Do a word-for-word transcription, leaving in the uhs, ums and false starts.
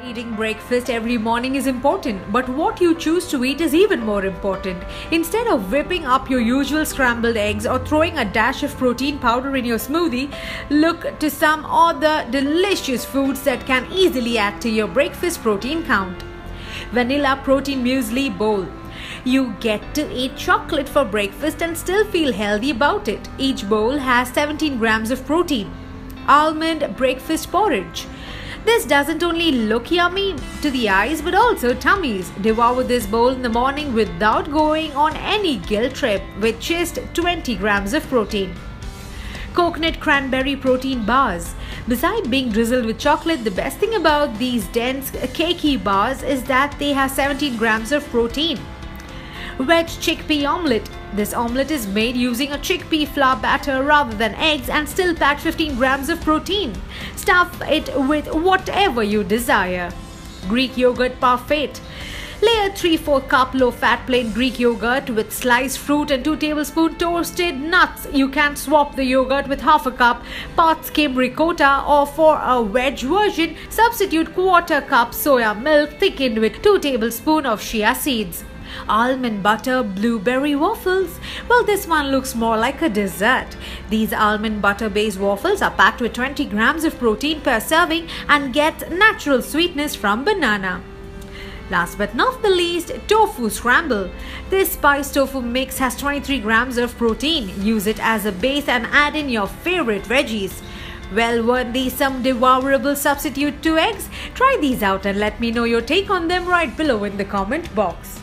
Eating breakfast every morning is important, but what you choose to eat is even more important. Instead of whipping up your usual scrambled eggs or throwing a dash of protein powder in your smoothie, look to some other delicious foods that can easily add to your breakfast protein count. Vanilla Protein Muesli Bowl. You get to eat chocolate for breakfast and still feel healthy about it. Each bowl has seventeen grams of protein. Almond Breakfast Porridge. This doesn't only look yummy to the eyes but also tummies. Devour this bowl in the morning without going on any guilt trip with just twenty grams of protein. Coconut Cranberry Protein Bars. Besides being drizzled with chocolate, the best thing about these dense, cakey bars is that they have seventeen grams of protein. Veg Chickpea Omelette. This omelette is made using a chickpea flour batter rather than eggs and still packed fifteen grams of protein. Stuff it with whatever you desire. Greek Yogurt Parfait. Layer three to four cup low-fat plain Greek yogurt with sliced fruit and two tablespoons toasted nuts. You can swap the yogurt with half a cup part skim ricotta, or for a veg version, substitute quarter cup soya milk thickened with two tablespoons of chia seeds. Almond Butter Blueberry Waffles. Well, this one looks more like a dessert. These almond butter based waffles are packed with twenty grams of protein per serving and get natural sweetness from banana. Last but not the least, Tofu Scramble. This spiced tofu mix has twenty-three grams of protein. Use it as a base and add in your favorite veggies. Well, weren't these some devourable substitute to eggs? Try these out and let me know your take on them right below in the comment box.